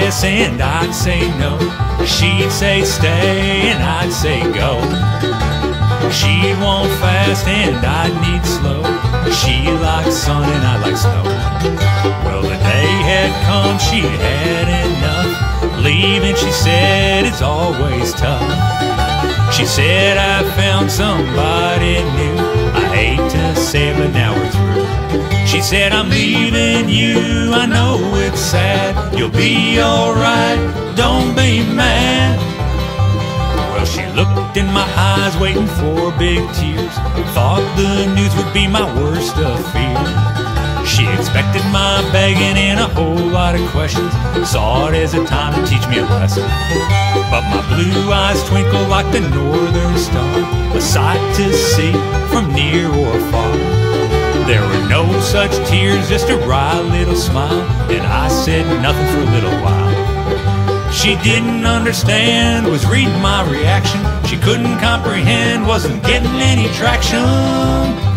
yes and I'd say no. She'd say stay and I'd say go. She'd want fast and I'd need slow. She likes sun and I like snow. Well, the day had come, she'd had enough. Leaving, she said, it's always tough. She said, I found somebody new. I hate to say it, but now we're through. She said, I'm leaving you, I know it's sad. You'll be alright, don't be mad. Well, she looked in my eyes, waiting for big tears. Thought the news would be my worst of fears. She expected my begging and a whole lot of questions. Saw it as a time to teach me a lesson. But my blue eyes twinkle like the northern star, a sight to see from near or far. There were no such tears, just a wry little smile, and I said nothing for a little while. She didn't understand, was reading my reaction. She couldn't comprehend, wasn't getting any traction.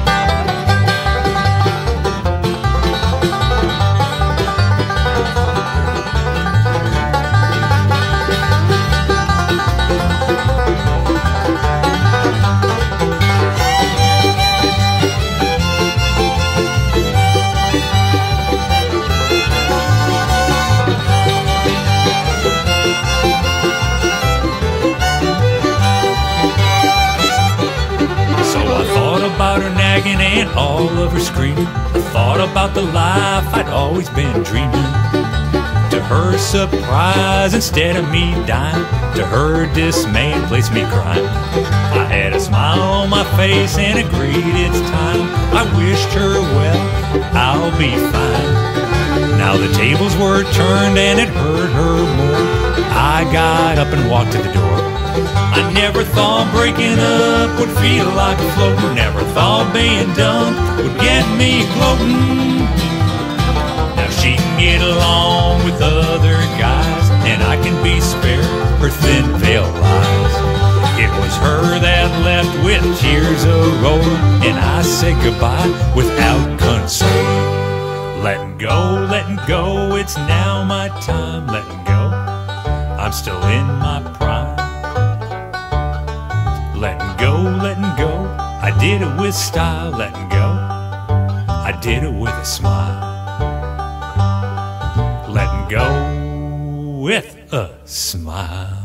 About her nagging and all of her screaming. I thought about the life I'd always been dreaming. To her surprise, instead of me dying, to her dismay, it placed me crying. I had a smile on my face and agreed it's time. I wished her well, I'll be fine. Now the tables were turned and it hurt her more. I got up and walked to the door. I never thought breaking up would feel like a floating. Never thought being done would get me gloating. Now she can get along with other guys, and I can be spared her thin veil lies. It was her that left with tears a-rolling, and I said goodbye without concern. Letting go, it's now my time. Letting go, I'm still in my prime. Letting go, I did it with style. Letting go, I did it with a smile. Letting go with a smile.